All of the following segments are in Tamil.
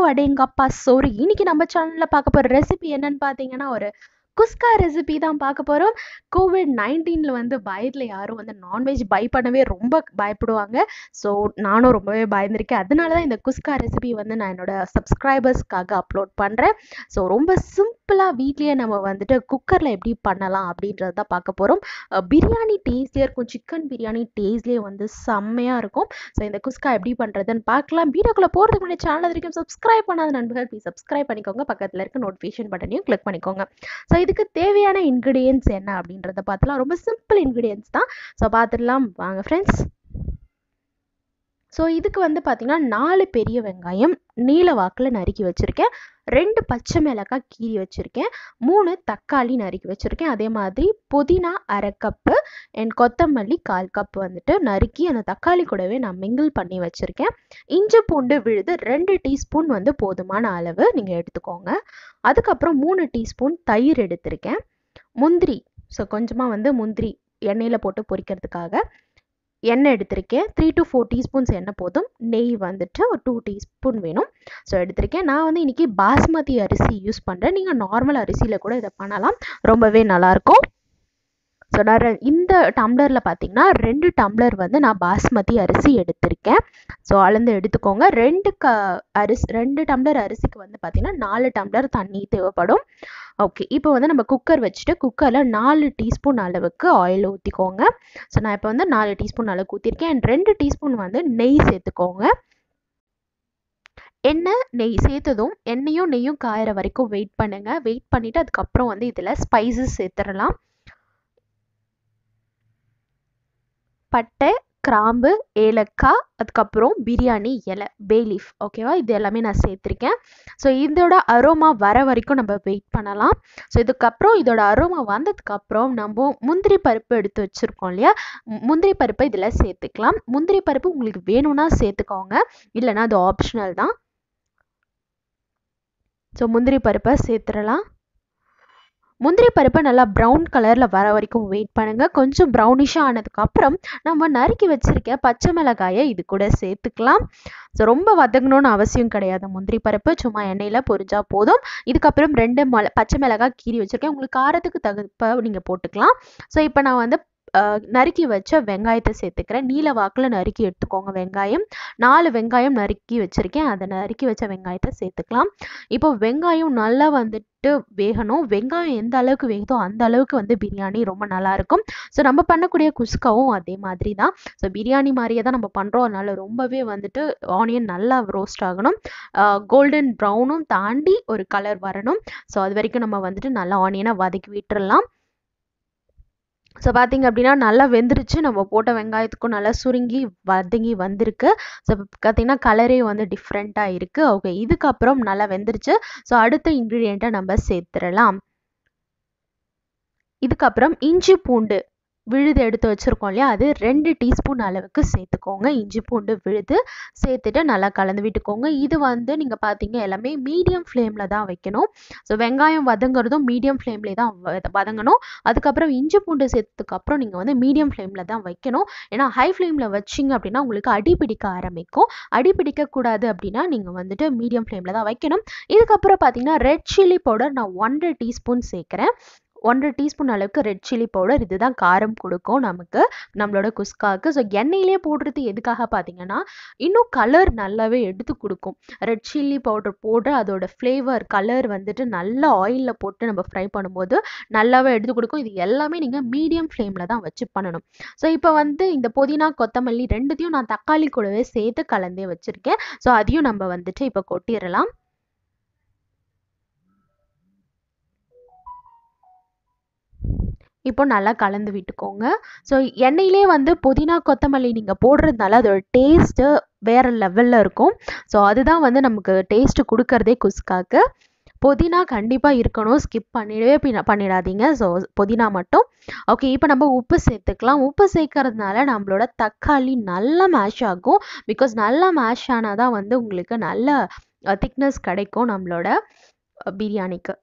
அடேங்கப்பா சோறு. இன்னைக்கு நம்ம சேனல்ல பார்க்க போற ரெசிபி என்னன்னு பார்த்தீங்கன்னா, ஒரு குஸ்கா ரெசிபி தான் பார்க்க போறோம். கோவிட்-19ல வந்து பயத்துல யாரும் வந்து நான்வெஜ் பை பண்ணவே ரொம்ப பயப்படுவாங்க. ஸோ நானும் ரொம்பவே பயந்திருக்கேன். அதனால தான் இந்த குஸ்கா ரெசிபி வந்து நான் என்னோட சப்ஸ்கிரைபர்ஸ்க்காக அப்லோட் பண்றேன். ஸோ ரொம்ப சிம்பிளா வீட்லயே நம்ம வந்துட்டு குக்கர்ல எப்படி பண்ணலாம் அப்படின்றத தான் பார்க்க போறோம். பிரியாணி டேஸ்ட்லயே இருக்கும். சிக்கன் பிரியாணி டேஸ்ட்லயே வந்து செம்மையா இருக்கும். ஸோ இந்த குஸ்கா எப்படி பண்ணுறதுன்னு பார்க்கலாம். வீடியோக்குள்ளே போகிறதுக்கு முன்னாடி சேனல் வரைக்கும் சப்ஸ்கிரைப் பண்ணாத நண்பர்கள் ப்ளீஸ் சப்ஸ்கிரைப் பண்ணிக்கோங்க. பக்கத்தில் இருக்க நோட்டிஃபிகேஷன் பட்டனையும் கிளிக் பண்ணிக்கோங்க. ஸோ இதுக்கு தேவையான இன்க்ரீடியன்ட்ஸ் என்ன அப்படின்றத பார்த்துலாம். ரொம்ப சிம்பிள் இன்க்ரீடியன்ட்ஸ் தான். ஸோ பார்த்துடலாம் வாங்க ஃப்ரெண்ட்ஸ். ஸோ இதுக்கு வந்து பார்த்திங்கன்னா 4 பெரிய வெங்காயம் நீல வாக்கில் நறுக்கி வச்சுருக்கேன். 2 பச்சை மிளகாய் கீறி வச்சுருக்கேன். 3 தக்காளி நறுக்கி வச்சுருக்கேன். அதே மாதிரி புதினா 1/2 கப்பு அண்ட் கொத்தமல்லி 1/4 கப் வந்துட்டு நறுக்கி அந்த தக்காளி கூடவே நான் மிங்கிள் பண்ணி வச்சுருக்கேன். இஞ்சி பூண்டு விழுது 2 டீஸ்பூன் வந்து போதுமான அளவு நீங்கள் எடுத்துக்கோங்க. அதுக்கப்புறம் 3 டீஸ்பூன் தயிர் எடுத்திருக்கேன். முந்திரி, ஸோ கொஞ்சமாக வந்து முந்திரி எண்ணெயில் போட்டு பொரிக்கிறதுக்காக எண்ணெய் எடுத்திருக்கேன். 3 to 4 டீஸ்பூன்ஸ் எண்ணெய் போதும். நெய் வந்துட்டு ஒரு 2 டீஸ்பூன் வேணும். ஸோ எடுத்திருக்கேன். நான் வந்து இன்றைக்கி பாஸ்மதி அரிசி யூஸ் பண்ணுறேன். நீங்கள் நார்மல் அரிசியில் கூட இதை பண்ணலாம், ரொம்பவே நல்லாயிருக்கும். ஸோ நான் இந்த டம்ளரில் பார்த்தீங்கன்னா 2 டம்ளர் வந்து நான் பாஸ்மதி அரிசி எடுத்திருக்கேன். ஸோ அளந்து எடுத்துக்கோங்க. 2 டம்ளர் அரிசிக்கு வந்து பார்த்தீங்கன்னா 4 டம்ளர் தண்ணி தேவைப்படும். ஓகே, இப்போ வந்து நம்ம குக்கர் வச்சுட்டு குக்கரில் 4 டீஸ்பூன் அளவுக்கு ஆயில் ஊற்றிக்கோங்க. ஸோ நான் இப்போ வந்து 4 டீஸ்பூன் அளவுக்கு ஊற்றிருக்கேன். அண்ட் 2 டீஸ்பூன் வந்து நெய் சேர்த்துக்கோங்க. எண்ணெய் நெய் சேர்த்ததும் எண்ணெயும் நெய்யும் காயிற வரைக்கும் வெயிட் பண்ணுங்கள். வெயிட் பண்ணிவிட்டு அதுக்கப்புறம் வந்து இதில் ஸ்பைசஸ் சேர்த்துடலாம். பட்டை, கிராம்பு, ஏலக்காய், அதுக்கப்புறம் பிரியாணி இலை, பே லீஃப், ஓகேவா, இது எல்லாமே நான் சேர்த்துருக்கேன். ஸோ இதோட அரோமா வர வரைக்கும் நம்ம வெயிட் பண்ணலாம். ஸோ இதுக்கப்புறம் இதோட அரோமா வந்ததுக்கப்புறம் நம்ம முந்திரி பருப்பு எடுத்து வச்சுருக்கோம் இல்லையா, முந்திரி பருப்பை இதில் சேர்த்துக்கலாம். முந்திரி பருப்பு உங்களுக்கு வேணும்னா சேர்த்துக்கோங்க, இல்லைனா அது ஆப்ஷனல் தான். ஸோ முந்திரி பருப்பை சேர்த்துடலாம். முந்திரி பருப்பை நல்லா ப்ரௌன் கலரில் வர வரைக்கும் வெயிட் பண்ணுங்கள். கொஞ்சம் ப்ரௌனிஷாக ஆனதுக்கப்புறம் நம்ம நறுக்கி வச்சுருக்க பச்சை மிளகாயை இது கூட சேர்த்துக்கலாம். ஸோ ரொம்ப வதங்கணும்னு அவசியம் கிடையாது. முந்திரி பருப்பு சும்மா எண்ணெயில் பொரிஞ்சா போதும். இதுக்கப்புறம் 2 பச்சை மிளகாய் கீறி வச்சுருக்கேன். உங்களுக்கு காரத்துக்கு தகுப்ப நீங்கள் போட்டுக்கலாம். ஸோ இப்போ நான் வந்து நறுக்கி வச்ச வெங்காயத்தை சேர்த்துக்கிறேன். நீல வாக்கில் நறுக்கி எடுத்துக்கோங்க. வெங்காயம் 4 வெங்காயம் நறுக்கி வச்சுருக்கேன். அதை நறுக்கி வச்ச வெங்காயத்தை சேர்த்துக்கலாம். இப்போ வெங்காயம் நல்லா வந்துட்டு வேகணும். வெங்காயம் எந்த அளவுக்கு வேகுதோ அந்த அளவுக்கு வந்து பிரியாணி ரொம்ப நல்லாயிருக்கும். ஸோ நம்ம பண்ணக்கூடிய குஸ்காவும் அதே மாதிரி தான். ஸோ பிரியாணி மாதிரியே தான் நம்ம பண்ணுறோம். அதனால் ரொம்பவே வந்துட்டு ஆனியன் நல்லா ரோஸ்ட் ஆகணும். கோல்டன் ப்ரௌனும் தாண்டி ஒரு கலர் வரணும். ஸோ அது வரைக்கும் நம்ம வந்துட்டு நல்லா ஆனியனை வதக்கி விட்டுறலாம். ஸோ பார்த்திங்க அப்படின்னா நல்லா வெந்துருச்சு. நம்ம போட்ட வெங்காயத்துக்கும் நல்லா சுருங்கி வதங்கி வந்திருக்கு. ஸோ பார்த்திங்கன்னா கலரே வந்து டிஃப்ரெண்ட்டாக இருக்குது. ஓகே, இதுக்கப்புறம் நல்லா வெந்துருச்சு. ஸோ அடுத்த இன்க்ரீடியண்ட்டை நம்ம சேர்த்துடலாம். இதுக்கப்புறம் இஞ்சி பூண்டு விழுது எடுத்து வச்சுருக்கோம் இல்லையா, அது 2 டீஸ்பூன் அளவுக்கு சேர்த்துக்கோங்க. இஞ்சி பூண்டு விழுது சேர்த்துட்டு நல்லா கலந்து விட்டுக்கோங்க. இது வந்து நீங்கள் பார்த்தீங்க எல்லாமே மீடியம் ஃப்ளேமில் தான் வைக்கணும். ஸோ வெங்காயம் வதங்குறதும் மீடியம் ஃப்ளேம்லேயே தான் வதங்கணும். அதுக்கப்புறம் இஞ்சி பூண்டு சேர்த்ததுக்கப்புறம் நீங்கள் வந்து மீடியம் ஃப்ளேமில் தான் வைக்கணும். ஏன்னா ஹை ஃப்ளேமில் வச்சிங்க அப்படின்னா உங்களுக்கு அடி பிடிக்க ஆரம்பிக்கும். அடி பிடிக்கக்கூடாது அப்படின்னா நீங்கள் வந்துட்டு மீடியம் ஃப்ளேமில் தான் வைக்கணும். இதுக்கப்புறம் பார்த்தீங்கன்னா ரெட் சில்லி பவுடர் நான் 1.5 டீஸ்பூன் சேர்க்குறேன். 1.5 டீஸ்பூன் அளவுக்கு ரெட் சில்லி பவுடர். இதுதான் காரம் கொடுக்கும் நமக்கு நம்மளோட குஸ்காவுக்கு. ஸோ எண்ணெயிலே போடுறது எதுக்காக பார்த்தீங்கன்னா இன்னும் கலர் நல்லாவே எடுத்து கொடுக்கும். ரெட் சில்லி பவுடர் போட்டு அதோட ஃப்ளேவர் கலர் வந்துட்டு நல்லா ஆயிலில் போட்டு நம்ம ஃப்ரை பண்ணும்போது நல்லாவே எடுத்து கொடுக்கும். இது எல்லாமே நீங்கள் மீடியம் ஃப்ளேமில் தான் வச்சு பண்ணணும். ஸோ இப்போ வந்து இந்த புதினா கொத்தமல்லி ரெண்டுத்தையும் நான் தக்காளி கூடவே சேர்த்து கலந்தே வச்சுருக்கேன். ஸோ அதையும் நம்ம வந்துட்டு இப்போ கொட்டிடலாம். இப்போ நல்லா கலந்து விட்டுக்கோங்க. ஸோ எண்ணெயிலே வந்து புதினா கொத்தமல்லி நீங்கள் போடுறதுனால அதோட டேஸ்ட்டு வேறு லெவலில் இருக்கும். ஸோ அதுதான் வந்து நமக்கு டேஸ்ட்டு கொடுக்கறதே குஸ்காக்கு. புதினா கண்டிப்பாக இருக்கணும், ஸ்கிப் பண்ணிடாதீங்க. ஸோ புதினா மட்டும். ஓகே, இப்போ நம்ம உப்பு சேர்த்துக்கலாம். உப்பு சேர்க்கறதுனால நம்மளோட தக்காளி நல்லா மேஷ் ஆகும். பிகாஸ் நல்லா மேஷ் ஆனால் தான் வந்து உங்களுக்கு நல்ல திக்னஸ் கிடைக்கும் நம்மளோட பிரியாணிக்கு.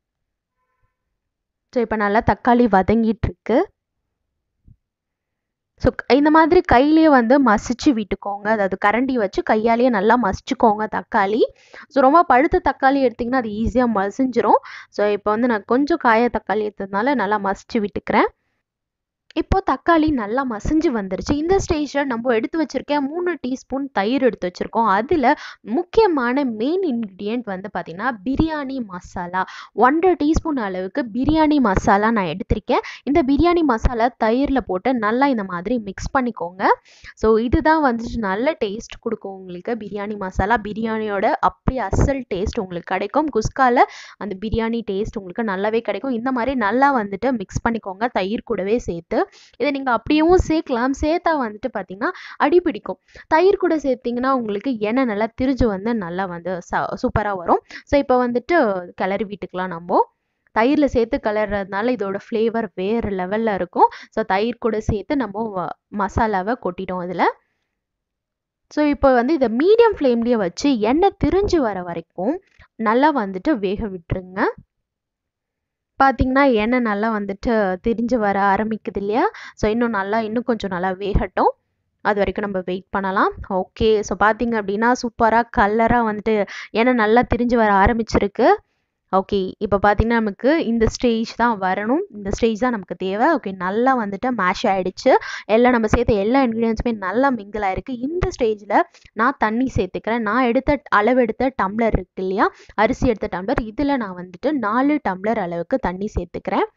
ஸோ இப்போ நல்லா தக்காளி வதங்கிட்டுருக்கு. ஸோ இந்த மாதிரி கையிலேயே வந்து மசிச்சு விட்டுக்கோங்க. அதாவது கரண்டி வச்சு கையாலேயே நல்லா மசிச்சுக்கோங்க தக்காளி. ஸோ ரொம்ப பழுத்த தக்காளி எடுத்திங்கன்னா அது ஈஸியாக மசிஞ்சிரும். ஸோ இப்போ வந்து நான் கொஞ்சம் காய தக்காளி எடுத்ததுனால நல்லா மசிச்சு விட்டுக்கிறேன். இப்போ தக்காளி நல்லா மசிஞ்சு வந்துருச்சு. இந்த ஸ்டேஜில் நம்ம எடுத்து வச்சிருக்க 3 டீஸ்பூன் தயிர் எடுத்து வச்சுருக்கோம். அதில் முக்கியமான மெயின் இன்க்ரீடியன்ட் வந்து பார்த்திங்கன்னா பிரியாணி மசாலா. 1.5 டீஸ்பூன் அளவுக்கு பிரியாணி மசாலா நான் எடுத்திருக்கேன். இந்த பிரியாணி மசாலா தயிரில் போட்டு நல்லா இந்த மாதிரி மிக்ஸ் பண்ணிக்கோங்க. ஸோ இதுதான் வந்துட்டு நல்ல டேஸ்ட் கொடுக்கும் உங்களுக்கு. பிரியாணி மசாலா பிரியாணியோட அப்படி அசல் டேஸ்ட் உங்களுக்கு கிடைக்கும். குஸ்காவில் அந்த பிரியாணி டேஸ்ட் உங்களுக்கு நல்லாவே கிடைக்கும். இந்த மாதிரி நல்லா வந்துட்டு மிக்ஸ் பண்ணிக்கோங்க தயிர் கூடவே சேர்த்து. இதை நீங்கள் அப்படியும் சேர்க்கலாம். சேர்த்தா வந்துட்டு பார்த்தீங்கன்னா அடி பிடிக்கும். தயிர் கூட சேர்த்திங்கன்னா உங்களுக்கு எண்ணெய் நல்லா திரிஞ்சு வந்து நல்லா வந்து சூப்பராக வரும். ஸோ இப்போ வந்துட்டு கிளறி விட்டுக்கலாம் நம்ம. தயிரில் சேர்த்து கிளறதுனால இதோட ஃப்ளேவர் வேறு லெவலில் இருக்கும். ஸோ தயிர் கூட சேர்த்து நம்ம மசாலாவை கொட்டிட்டோம் இதில். ஸோ இப்போ வந்து இதை மீடியம் ஃப்ளேம்லேயே வச்சு எண்ணெய் திரிஞ்சு வர வரைக்கும் நல்லா வந்துட்டு வேக விட்டுருங்க. பார்த்தீங்கன்னா எண்ணெய் நல்லா வந்துட்டு திரிஞ்சு வர ஆரம்பிக்குது இல்லையா? ஸோ இன்னும் கொஞ்சம் நல்லா வேகட்டும். அது வரைக்கும் நம்ம வெயிட் பண்ணலாம். ஓகே, ஸோ பார்த்தீங்க அப்படின்னா சூப்பராக கலராக வந்துட்டு எண்ணெய் நல்லா திரிஞ்சு வர ஆரம்பிச்சிருக்கு. ஓகே, இப்போ பார்த்தீங்கன்னா நமக்கு இந்த ஸ்டேஜ் தான் வரணும். இந்த ஸ்டேஜ் தான் நமக்கு தேவை. ஓகே, நல்லா வந்துட்டு மேஷ் ஆகிடுச்சு. எல்லாம் நம்ம சேர்த்த எல்லா இன்க்ரீடியன்ஸுமே நல்லா மிங்கிள் ஆகிருக்கு. இந்த ஸ்டேஜில் நான் தண்ணி சேர்த்துக்கிறேன். நான் அளவெடுத்த டம்ளர் இருக்கு இல்லையா, அரிசி எடுத்த டம்ளர், இதில் நான் வந்துட்டு 4 டம்ளர் அளவுக்கு தண்ணி சேர்த்துக்கிறேன்.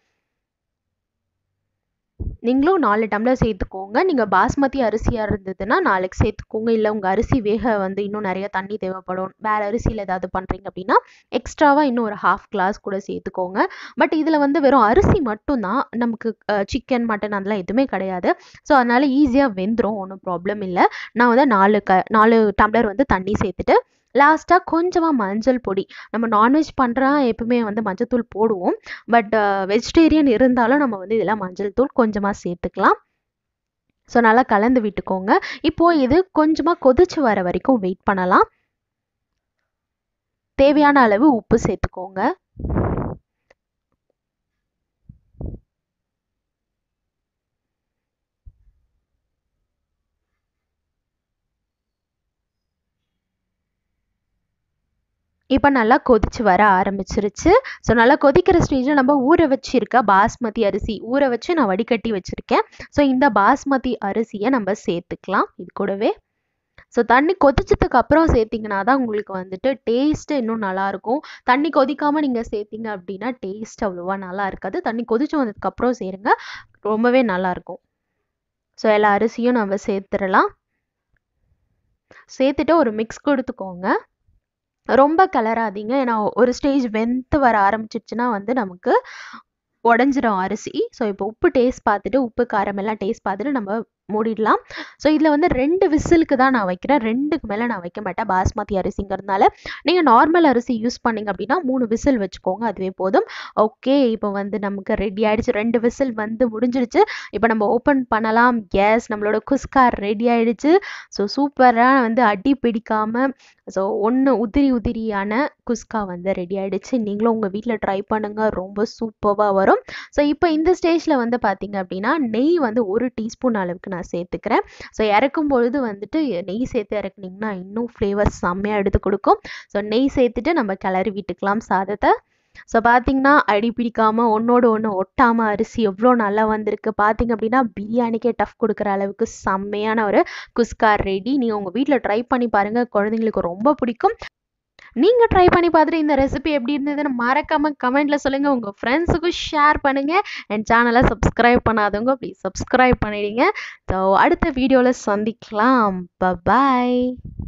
நீங்களும் 4 டம்ளர் சேர்த்துக்கோங்க. நீங்கள் பாஸ்மதி அரிசியாக இருந்ததுன்னா 4க்கு சேர்த்துக்கோங்க. இல்லை உங்கள் அரிசி வேக வந்து இன்னும் நிறைய தண்ணி தேவைப்படும், வேறு அரிசியில் ஏதாவது பண்ணுறீங்க அப்படின்னா எக்ஸ்ட்ராவாக இன்னும் ஒரு 1/2 கிளாஸ் கூட சேர்த்துக்கோங்க. பட் இதில் வந்து வெறும் அரிசி மட்டும்தான், நமக்கு சிக்கன் மட்டன் அதெல்லாம் எதுவுமே கிடையாது. ஸோ அதனால் ஈஸியாக வெந்துடும், ஒன்றும் ப்ராப்ளம் இல்லை. நான் வந்து 4 டம்ளர் வந்து தண்ணி சேர்த்துட்டு லாஸ்ட்டாக கொஞ்சமாக மஞ்சள் பொடி. நம்ம நான்வெஜ் பண்ணுறா எப்பவுமே வந்து மஞ்சள் தூள் போடுவோம். பட் வெஜிடேரியன் இருந்தாலும் நம்ம வந்து இதெல்லாம் மஞ்சள் தூள் கொஞ்சமாக சேர்த்துக்கலாம். ஸோ நல்லா கலந்து விட்டுக்கோங்க. இப்போது இது கொஞ்சமாக கொதிச்சு வர வரைக்கும் வெயிட் பண்ணலாம். தேவையான அளவு உப்பு சேர்த்துக்கோங்க. இப்போ நல்லா கொதிச்சு வர ஆரம்பிச்சிருச்சு. ஸோ நல்லா கொதிக்கிற ஸ்டேஜில் நம்ம ஊற வச்சிருக்க பாஸ்மதி அரிசி ஊற வச்சு நான் வடிகட்டி வச்சுருக்கேன். ஸோ இந்த பாஸ்மதி அரிசியை நம்ம சேர்த்துக்கலாம் இது கூடவே. ஸோ தண்ணி கொதிச்சதுக்கு அப்புறம் சேர்த்திங்கன்னா தான் உங்களுக்கு வந்துட்டு டேஸ்ட்டு இன்னும் நல்லாயிருக்கும். தண்ணி கொதிக்காமல் நீங்கள் சேர்த்திங்க அப்படின்னா டேஸ்ட் அவ்வளோவா நல்லா இருக்காது. தண்ணி கொதிச்சு வந்ததுக்கப்புறம் சேருங்க, ரொம்பவே நல்லாயிருக்கும். ஸோ எல்லா அரிசியும் நம்ம சேர்த்துடலாம். சேர்த்துட்டு ஒரு மிக்ஸ் கொடுத்துக்கோங்க. ரொம்ப கிளறாதீங்க, ஏன்னா ஒரு ஸ்டேஜ் வெந்து வர ஆரம்பிச்சிடுச்சுன்னா வந்து நமக்கு உடஞ்சிடும் அரிசி. ஸோ இப்போ உப்பு டேஸ்ட் பார்த்துட்டு, உப்பு காரம் எல்லாம் டேஸ்ட் பார்த்துட்டு நம்ம மூடிடலாம். ஸோ இதில் வந்து 2 விசிலுக்கு தான் நான் வைக்கிறேன், 2க்கு மேலே நான் வைக்க மாட்டேன். பாஸ்மதி அரிசிங்கிறதுனால நீங்கள் நார்மல் அரிசி யூஸ் பண்ணிங்க அப்படின்னா 3 விசில் வச்சுக்கோங்க, அதுவே போதும். ஓகே, இப்போ வந்து நமக்கு ரெடி ஆகிடுச்சு. 2 விசில் வந்து முடிஞ்சிடுச்சு. இப்போ நம்ம ஓப்பன் பண்ணலாம். எஸ், நம்மளோட குஸ்கா ரெடி ஆகிடுச்சு. ஸோ சூப்பராக வந்து அடி பிடிக்காமல், ஸோ உதிரியான குஸ்கா வந்து ரெடி ஆகிடுச்சு. நீங்களும் உங்கள் வீட்டில் ட்ரை பண்ணுங்கள், ரொம்ப சூப்பராக வரும். ஸோ இப்போ இந்த ஸ்டேஜில் வந்து பார்த்தீங்க அப்படின்னா நெய் வந்து 1 டீஸ்பூன் அளவுக்கு நான் சேர்த்துக்கிறேன். ஸோ இறக்கும் பொழுது வந்துட்டு நெய் சேர்த்து இறக்குனிங்கன்னா இன்னும் ஃப்ளேவர் செம்மையாக எடுத்து கொடுக்கும். ஸோ நெய் சேர்த்துட்டு நம்ம கிளறி விட்டுக்கலாம் சாதத்தை. ஸோ பார்த்தீங்கன்னா அடி பிடிக்காமல் ஒன்றோடு ஒன்று ஒட்டாமல் அரிசி எவ்வளோ நல்லா வந்திருக்கு. பார்த்தீங்க அப்படின்னா பிரியாணிக்கே டஃப் கொடுக்குற அளவுக்கு செம்மையான ஒரு குஸ்கா ரெடி. நீங்கள் உங்கள் வீட்டில் ட்ரை பண்ணி பாருங்கள், குழந்தைங்களுக்கு ரொம்ப பிடிக்கும். நீங்கள் ட்ரை பண்ணி பார்த்துட்டு இந்த ரெசிபி எப்படி இருந்ததுன்னு மறக்காமல் கமெண்ட்டில் சொல்லுங்கள். உங்கள் ஃப்ரெண்ட்ஸுக்கும் ஷேர் பண்ணுங்கள். என் சேனலை சப்ஸ்கிரைப் பண்ணாதவங்க ப்ளீஸ் சப்ஸ்கிரைப் பண்ணிடுங்க. ஸோ அடுத்த வீடியோவில் சந்திக்கலாம். பாய்.